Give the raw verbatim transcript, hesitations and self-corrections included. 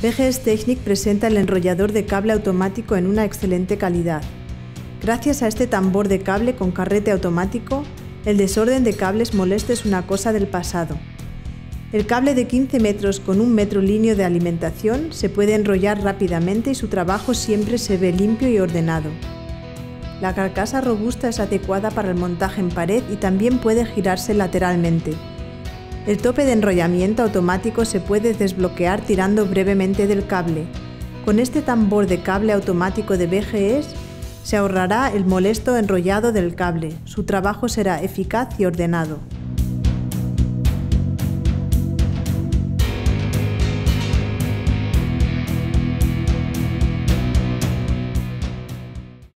V G S Technic presenta el enrollador de cable automático en una excelente calidad. Gracias a este tambor de cable con carrete automático, el desorden de cables molesto es una cosa del pasado. El cable de quince metros con un metro líneo de alimentación se puede enrollar rápidamente y su trabajo siempre se ve limpio y ordenado. La carcasa robusta es adecuada para el montaje en pared y también puede girarse lateralmente. El tope de enrollamiento automático se puede desbloquear tirando brevemente del cable. Con este tambor de cable automático de V G S se ahorrará el molesto enrollado del cable. Su trabajo será eficaz y ordenado.